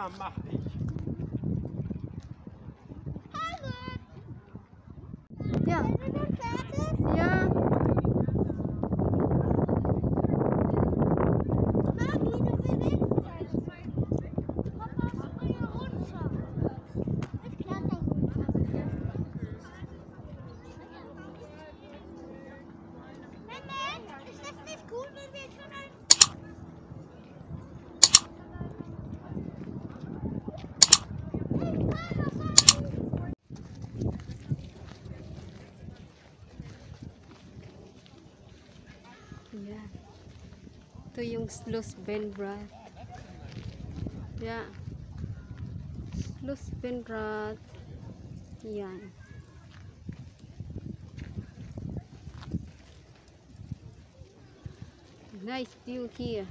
Ja, mach ich. Ja. Ja. Ist das nicht gut, wenn wir schon ein... Yan. Ito yung sluice Benbrat. Yeah. Sluice Benbrat. Yan. Nice view here.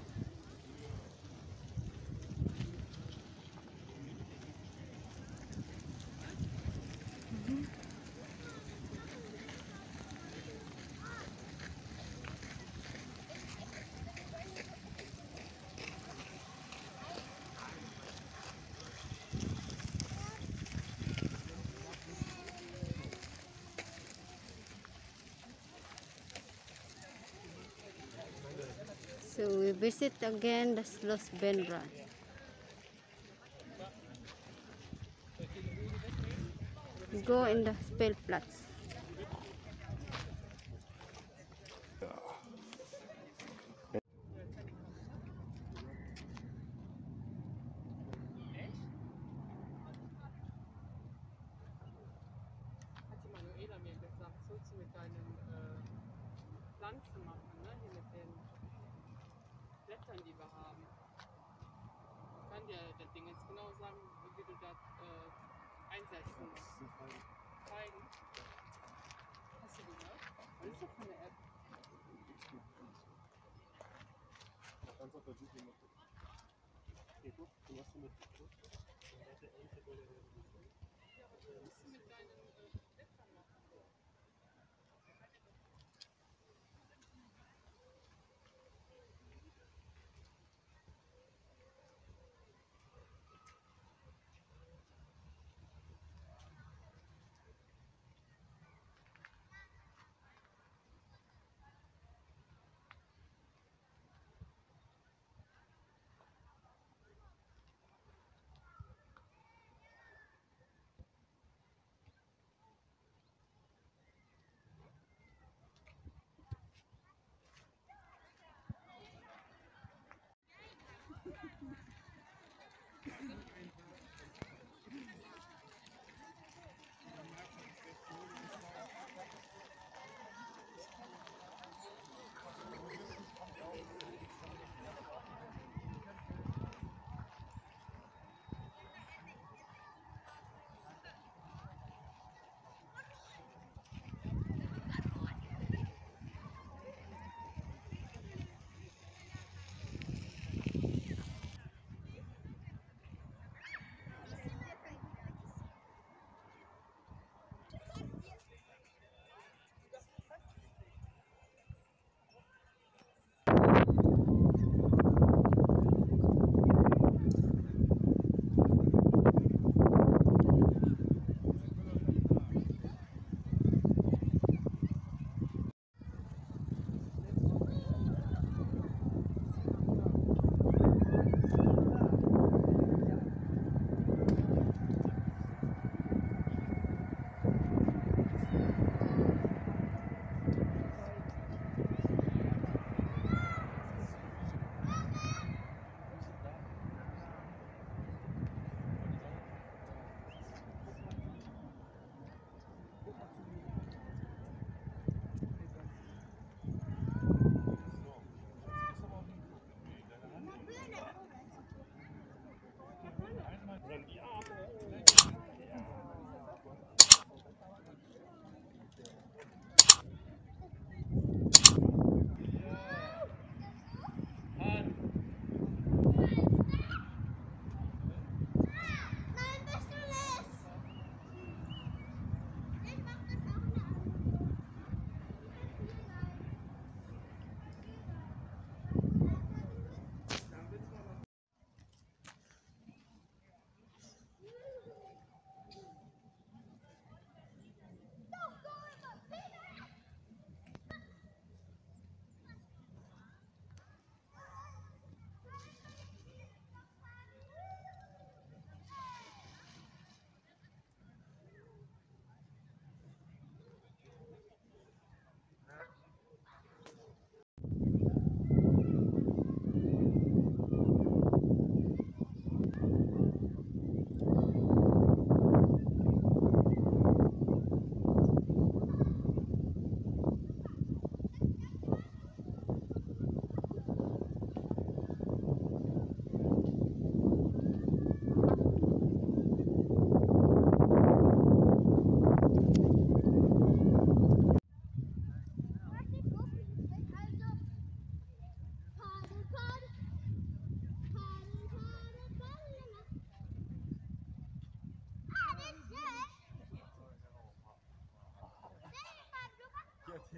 So we visit again the Sluice Benbrat. Go in the Speelplatz. Hat die Manuela mir gesagt, sollst du mit deinen Pflanzen machen, ne? Hier mit den Blättern, die wir haben. Ich kann dir das Ding jetzt genau sagen, wie du das einsetzen musst. Zeigen. Hast du gehört? Was ist das für eine App? Musst du mit deinen Blättern machen.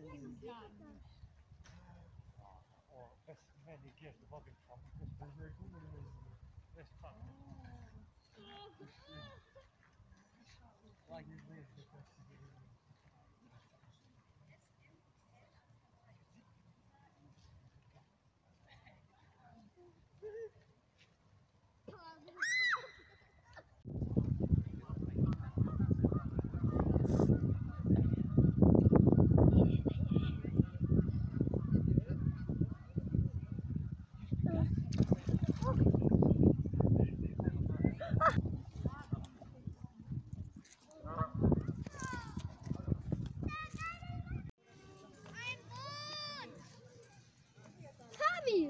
Fabi!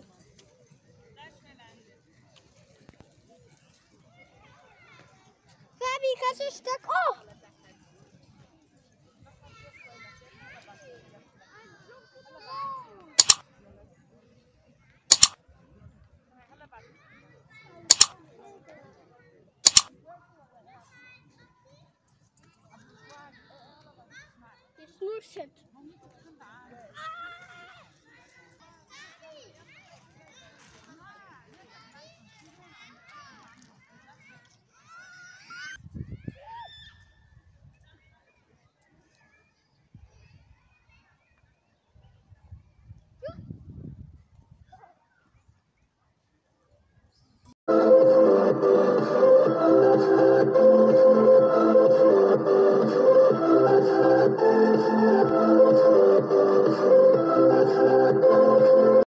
Fabi, kannst du ein Stück? Oh! It's nur shit.